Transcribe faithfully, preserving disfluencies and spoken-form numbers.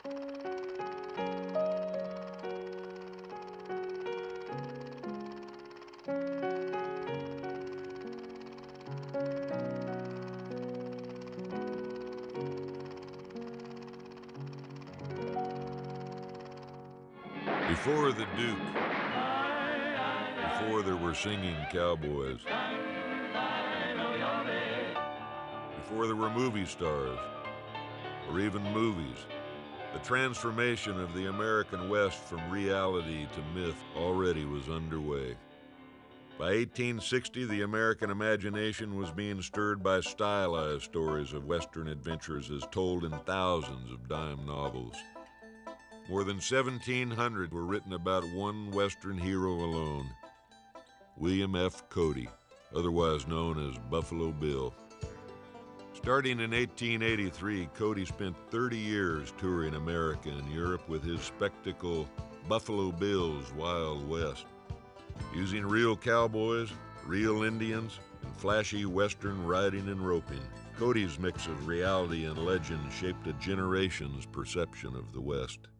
Before the Duke, before there were singing cowboys, before there were movie stars, or even movies, the transformation of the American West from reality to myth already was underway. By eighteen sixty, the American imagination was being stirred by stylized stories of Western adventures as told in thousands of dime novels. More than seventeen hundred were written about one Western hero alone, William F. Cody, otherwise known as Buffalo Bill. Starting in eighteen eighty-three, Cody spent thirty years touring America and Europe with his spectacle Buffalo Bill's Wild West. Using real cowboys, real Indians, and flashy Western riding and roping, Cody's mix of reality and legend shaped a generation's perception of the West.